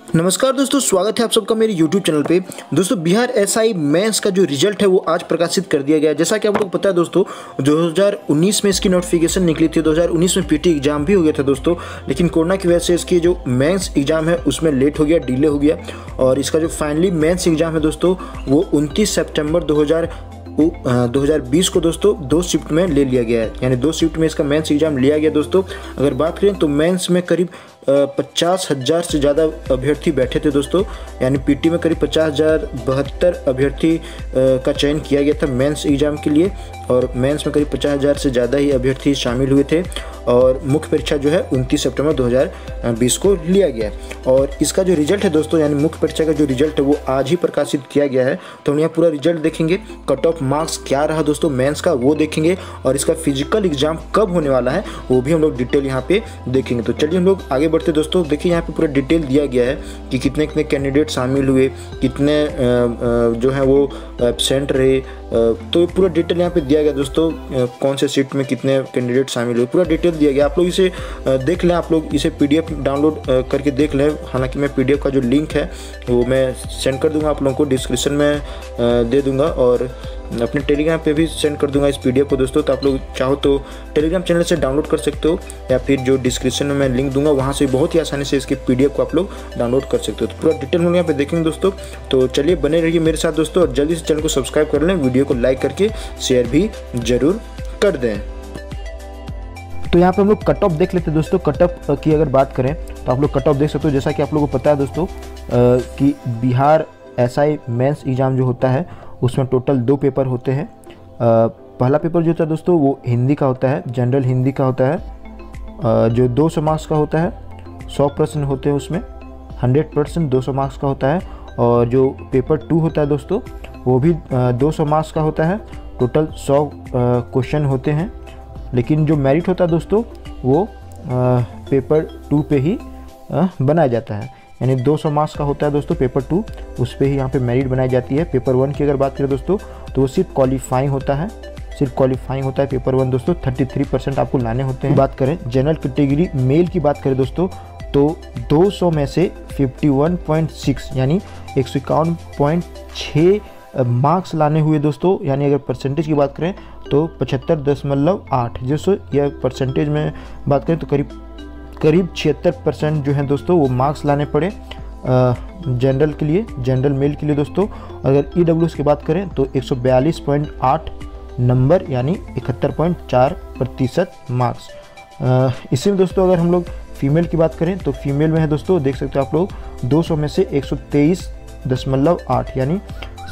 नमस्कार दोस्तों, स्वागत है आप सबका मेरे YouTube चैनल पे। दोस्तों बिहार एसआई मेंस का जो रिजल्ट है वो आज प्रकाशित कर दिया गया है। जैसा कि आप लोग पता है दोस्तों, 2019 में इसकी नोटिफिकेशन निकली थी। 2019 में पीटी एग्जाम भी हो गया था दोस्तों, लेकिन कोरोना की वजह से इसकी जो मेंस एग्जाम है उसमें लेट हो गया, डिले हो गया। और इसका जो फाइनली मेंस एग्जाम है दोस्तों वो 29 सितंबर 2020 को दोस्तों 2 शिफ्ट में ले लिया गया है, यानी 2 शिफ्ट में इसका मेंस एग्जाम लिया गया दोस्तों। अगर बात करें तो मेंस में करीब 50,000 से ज़्यादा अभ्यर्थी बैठे थे दोस्तों, यानी पीटी में करीब 50,072 अभ्यर्थी का चयन किया गया था मेंस एग्ज़ाम के लिए। और मेंस में करीब 50,000 से ज़्यादा ही अभ्यर्थी शामिल हुए थे। और मुख्य परीक्षा जो है 29 सितंबर 2020 को लिया गया। और इसका जो रिजल्ट है दोस्तों, यानी मुख्य परीक्षा का जो रिजल्ट है वो आज ही प्रकाशित किया गया है। तो हम यहाँ पूरा रिजल्ट देखेंगे, कट ऑफ मार्क्स क्या रहा दोस्तों मेंस का वो देखेंगे, और इसका फिजिकल एग्जाम कब होने वाला है वो भी हम लोग डिटेल यहाँ पे देखेंगे। तो चलिए हम लोग आगे बढ़ते दोस्तों। देखिए यहाँ पे पूरा डिटेल दिया गया है कि कितने कितने कैंडिडेट शामिल हुए, कितने जो है वो एब्सेंट रहे। तो पूरा डिटेल यहाँ पे दिया गया दोस्तों, कौन से सीट में कितने कैंडिडेट शामिल हुए, पूरा डिटेल दिया गया। आप लोग इसे देख लें, आप लोग इसे PDF डाउनलोड करके देख लें। हालांकि मैं PDF का जो लिंक है वो मैं सेंड कर दूंगा आप लोगों को, डिस्क्रिप्शन में दे दूंगा, और अपने टेलीग्राम पे भी सेंड कर दूंगा इस PDF को दोस्तों। तो आप लोग चाहो तो टेलीग्राम चैनल से डाउनलोड कर सकते हो, या फिर जो डिस्क्रिप्शन में मैं लिंक दूंगा वहाँ से बहुत ही आसानी से इसके PDF को आप लोग डाउनलोड कर सकते हो। तो पूरा डिटेल हम यहाँ पे देखेंगे दोस्तों। तो चलिए बने रहिए मेरे साथ दोस्तों, और जल्दी से चैनल को सब्सक्राइब कर लें, वीडियो को लाइक करके शेयर भी जरूर कर दें। तो यहाँ पे हम लोग कट ऑफ देख लेते हैं दोस्तों। कट ऑफ की अगर बात करें तो आप लोग कट ऑफ देख सकते हो। जैसा कि आप लोगों को पता है दोस्तों कि बिहार एसआई मेंस एग्ज़ाम जो होता है उसमें टोटल 2 पेपर होते हैं। पहला पेपर जो होता है दोस्तों वो हिंदी का होता है, जनरल हिंदी का होता है, जो 200 मार्क्स का होता है। 100 प्रश्न होते हैं उसमें, 100% 200 मार्क्स का होता है। और जो पेपर 2 होता है दोस्तों वो भी 200 मार्क्स का होता है। टोटल 100 क्वेश्चन होते हैं, लेकिन जो मेरिट होता है दोस्तों वो पेपर 2 पे ही बनाया जाता है, यानी 200 मार्क्स का होता है दोस्तों पेपर 2, उस पे ही यहाँ पे मेरिट बनाई जाती है। पेपर 1 की अगर बात करें दोस्तों तो वो सिर्फ क्वालिफाइंग होता है, सिर्फ क्वालिफाइंग होता है पेपर 1 दोस्तों। 33% आपको लाने होते हैं। बात करें जनरल कैटेगरी मेल की बात करें दोस्तों तो 200 में से 51.6 यानी 151.6 मार्क्स लाने हुए दोस्तों। यानी अगर परसेंटेज की बात करें तो 75.8, जैसे यह परसेंटेज में बात करें तो करीब 76% जो है दोस्तों वो मार्क्स लाने पड़े जनरल के लिए, जनरल मेल के लिए दोस्तों। अगर EWS की बात करें तो 142.8 नंबर यानी 71.4% मार्क्स। इसी में दोस्तों अगर हम लोग फीमेल की बात करें तो फीमेल में है दोस्तों, देख सकते हो आप लोग 200 में से 123.8 यानी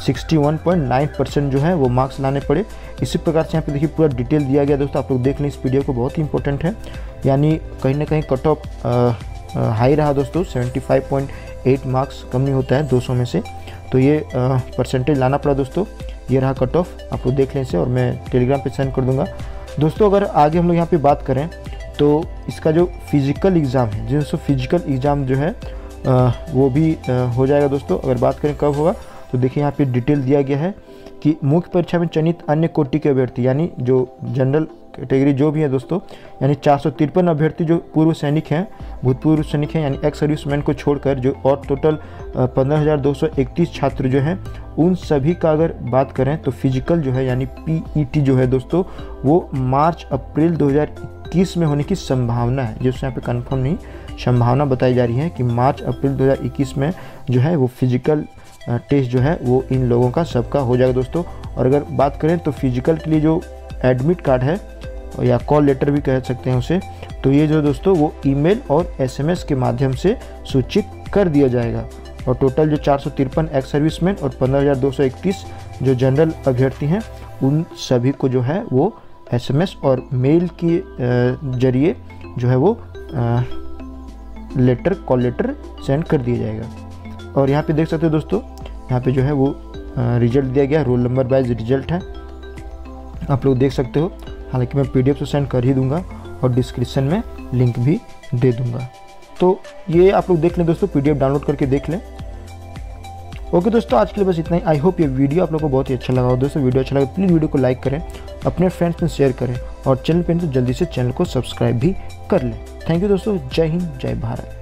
61.9% जो है वो मार्क्स लाने पड़े। इसी प्रकार से यहाँ पे देखिए पूरा डिटेल दिया गया दोस्तों, आप लोग देख लें इस वीडियो को, बहुत ही इंपॉर्टेंट है। यानी कहीं ना कहीं कट ऑफ हाई रहा दोस्तों, 75.8 मार्क्स कम नहीं होता है 200 में से, तो ये परसेंटेज लाना पड़ा दोस्तों। ये रहा कट ऑफ, आप लोग देख लें इसे, और मैं टेलीग्राम पे सेंड कर दूंगा दोस्तों। अगर आगे हम लोग यहाँ पे बात करें तो इसका जो फिजिकल एग्ज़ाम है, जिसको फिजिकल एग्ज़ाम जो है वो भी हो जाएगा दोस्तों। अगर बात करें कब होगा तो देखिए यहाँ पे डिटेल दिया गया है कि मुख्य परीक्षा में चयनित अन्य कोटि के अभ्यर्थी, यानी जो जनरल कैटेगरी जो भी है दोस्तों, यानी 453 अभ्यर्थी जो पूर्व सैनिक हैं, भूतपूर्व सैनिक हैं, यानी एक्स सर्विसमैन को छोड़कर, जो और टोटल 15,231 छात्र जो हैं, उन सभी का अगर बात करें तो फिजिकल जो है यानी PET जो है दोस्तों वो मार्च अप्रैल 2021 में होने की संभावना है। जिससे यहाँ पे कंफर्म नहीं, संभावना बताई जा रही है कि मार्च अप्रैल 2021 में जो है वो फिजिकल टेस्ट जो है वो इन लोगों का सबका हो जाएगा दोस्तों। और अगर बात करें तो फिजिकल के लिए जो एडमिट कार्ड है या कॉल लेटर भी कह सकते हैं उसे, तो ये जो दोस्तों वो ईमेल और SMS के माध्यम से सूचित कर दिया जाएगा। और टोटल जो 453 एक्स सर्विसमैन और 15,231 जो जनरल अभ्यर्थी हैं उन सभी को जो है वो SMS और मेल के जरिए जो है वो लेटर, कॉल लेटर सेंड कर दिया जाएगा। और यहाँ पे देख सकते हो दोस्तों, यहाँ पे जो है वो रिजल्ट दिया गया, रोल नंबर वाइज रिजल्ट है, आप लोग देख सकते हो। हालांकि मैं PDF तो सेंड कर ही दूंगा और डिस्क्रिप्शन में लिंक भी दे दूंगा। तो ये आप लोग देख लें दोस्तों, PDF डाउनलोड करके देख लें। ओके दोस्तों, आज के लिए बस इतना ही। आई होप ये वीडियो आप लोगों को बहुत ही अच्छा लगा हो दोस्तों। वीडियो अच्छा लगा प्लीज़ वीडियो को लाइक करें, अपने फ्रेंड्स में शेयर करें, और चैनल पर तो जल्दी से चैनल को सब्सक्राइब भी कर लें। थैंक यू दोस्तों, जय हिंद, जय भारत।